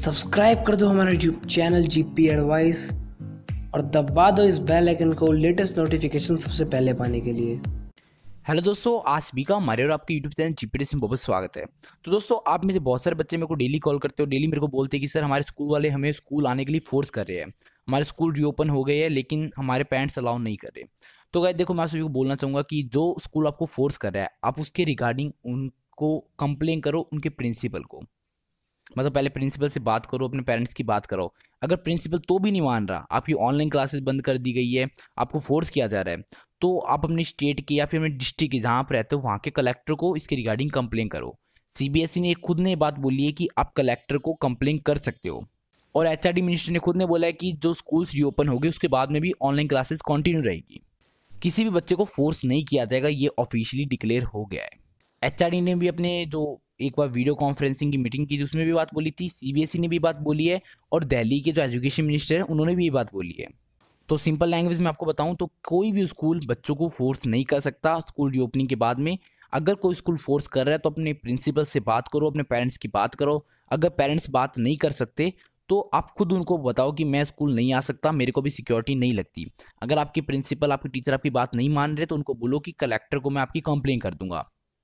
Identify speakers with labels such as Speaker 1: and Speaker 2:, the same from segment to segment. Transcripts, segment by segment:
Speaker 1: Subscribe कर दो हमारा यूट्यूब चैनल जीपी एडवाइस और दबा दो इस बेल आइकन को लेटेस्ट नोटिफिकेशन सबसे पहले पाने के लिए।
Speaker 2: हेलो दोस्तों, आज सभी का हमारे और आपके यूट्यूब चैनल जीपीएस में बहुत स्वागत है। तो दोस्तों, आप में से बहुत सारे बच्चे मेरे को डेली कॉल करते हो, डेली मेरे को बोलते हैं कि सर हमारे स्कूल वाले हमें स्कूल आने के लिए फोर्स कर रहे हैं, हमारे स्कूल रीओपन हो गए हैं लेकिन हमारे पेरेंट्स अलाउ नहीं कर रहे। तो गाइस देखो, मैं आप सभी को बोलना चाहूँगा कि जो स्कूल आपको फोर्स कर रहा है आप उसके रिगार्डिंग उनको कंप्लेन करो उनके प्रिंसिपल को। मतलब पहले प्रिंसिपल से बात करो, अपने पेरेंट्स की बात करो। अगर प्रिंसिपल तो भी नहीं मान रहा, आपकी ऑनलाइन क्लासेस बंद कर दी गई है, आपको फोर्स किया जा रहा है, तो आप अपने स्टेट के या फिर अपने डिस्ट्रिक्ट के जहाँ आप रहते हो वहाँ के कलेक्टर को इसके रिगार्डिंग कंप्लेन करो। सीबीएसई ने खुद ने बात बोली है कि आप कलेक्टर को कंप्लेन कर सकते हो। और एचआरडी मिनिस्टर ने खुद ने बोला है कि जो स्कूल्स रीओपन हो गए उसके बाद में भी ऑनलाइन क्लासेस कंटिन्यू रहेगी, किसी भी बच्चे को फोर्स नहीं किया जाएगा, ये ऑफिशियली डिक्लेयर हो गया है। एचआरडी ने भी अपने जो एक बार वीडियो कॉन्फ्रेंसिंग की मीटिंग की उसमें भी बात बोली थी, सीबीएसई ने भी बात बोली है और दिल्ली के जो एजुकेशन मिनिस्टर हैं उन्होंने भी ये बात बोली है। तो सिंपल लैंग्वेज में आपको बताऊं तो कोई भी स्कूल बच्चों को फोर्स नहीं कर सकता स्कूल रीओपनिंग के बाद में। अगर कोई स्कूल फोर्स कर रहा है तो अपने प्रिंसिपल से बात करो, अपने पेरेंट्स की बात करो। अगर पेरेंट्स बात नहीं कर सकते तो आप खुद उनको बताओ कि मैं स्कूल नहीं आ सकता, मेरे को भी सिक्योरिटी नहीं लगती। अगर आपके प्रिंसिपल आपके टीचर आपकी बात नहीं मान रहे तो उनको बोलो कि कलेक्टर को मैं आपकी कंप्लेन कर दूंगा,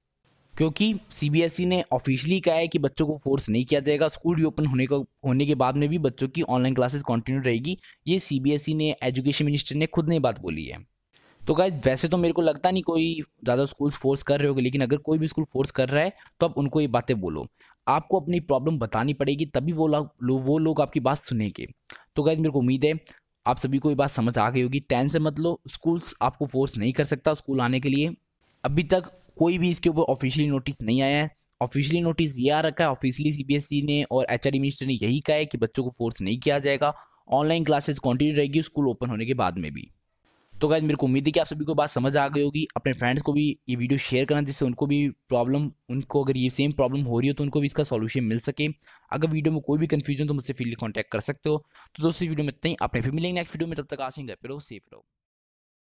Speaker 2: क्योंकि सीबीएसई ने ऑफिशियली कहा है कि बच्चों को फोर्स नहीं किया जाएगा। स्कूल रीओपन होने के बाद में भी बच्चों की ऑनलाइन क्लासेस कंटिन्यू रहेगी। ये सीबीएसई ने, एजुकेशन मिनिस्टर ने खुद ने बात बोली है। तो गाइज वैसे तो मेरे को लगता नहीं कोई ज़्यादा स्कूल फोर्स कर रहे होंगे, लेकिन अगर कोई भी स्कूल फोर्स कर रहा है तो आप उनको ये बातें बोलो। आपको अपनी प्रॉब्लम बतानी पड़ेगी, तभी वो लोग आपकी बात सुनेंगे। तो गाइज मेरे को उम्मीद है आप सभी को ये बात समझ आ गई होगी। टेंशन मत लो, स्कूल्स आपको फोर्स नहीं कर सकता स्कूल आने के लिए। अभी तक कोई भी इसके ऊपर ऑफिशियली नोटिस नहीं आया है। ऑफिशियली नोटिस ये आ रखा है, ऑफिशियली सीबीएसई ने और एचआरडी मिनिस्टर ने यही कहा है कि बच्चों को फोर्स नहीं किया जाएगा, ऑनलाइन क्लासेस कंटिन्यू रहेगी स्कूल ओपन होने के बाद में भी। तो गाइस मेरे को उम्मीद है कि आप सभी को बात समझ आ गई होगी। अपने फ्रेंड्स को भी ये वीडियो शेयर करना जिससे उनको अगर ये सेम प्रॉब्लम हो रही हो तो उनको भी इसका सॉल्यूशन मिल सके। अगर वीडियो में कोई भी कंफ्यूजन तो मुझसे फ्रीली कॉन्टैक्ट कर सकते हो। तो दोस्तों वीडियो में इतना ही, अपने फिर मिलेंगे नेक्स्ट वीडियो में, तब तक आशीष सेफ रहो।